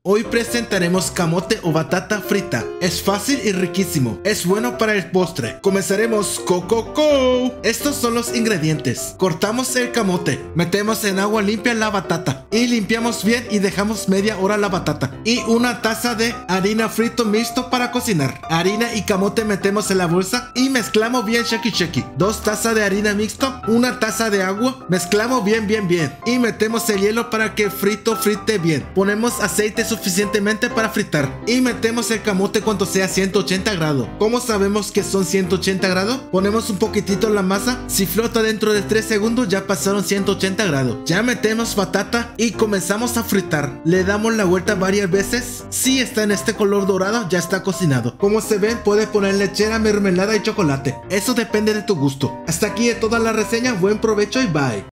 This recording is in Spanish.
Hoy presentaremos camote o batata frita. Es fácil y riquísimo. Es bueno para el postre. Comenzaremos co. Estos son los ingredientes. Cortamos el camote. Metemos en agua limpia la batata. Y limpiamos bien y dejamos media hora la batata. Y una taza de harina frito mixto para cocinar. Harina y camote metemos en la bolsa y mezclamos bien shake. 2 tazas de harina mixto. Una taza de agua. Mezclamos bien. Y metemos el hielo para que el frito frite bien. Ponemos aceite suficientemente para fritar y metemos el camote cuando sea 180 grados. ¿Cómo sabemos que son 180 grados? Ponemos un poquitito en la masa. Si flota dentro de 3 segundos ya pasaron 180 grados. Ya metemos batata y comenzamos a fritar. Le damos la vuelta varias veces. Si está en este color dorado ya está cocinado. Como se ven, puedes poner lechera, mermelada y chocolate. Eso depende de tu gusto. Hasta aquí es toda la reseña. Buen provecho y bye.